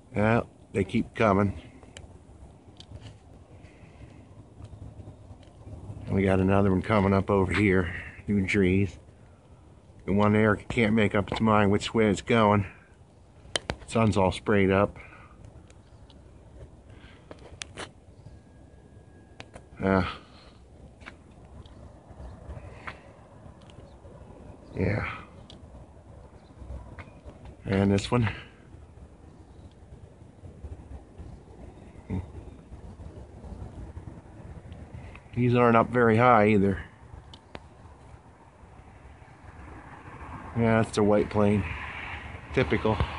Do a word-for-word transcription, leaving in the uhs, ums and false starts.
Well, they keep coming. We got another one coming up over here. New trees. The one there can't make up its mind which way it's going. Sun's all sprayed up. Uh, yeah. And this one. These aren't up very high either. Yeah, that's a white plane. Typical.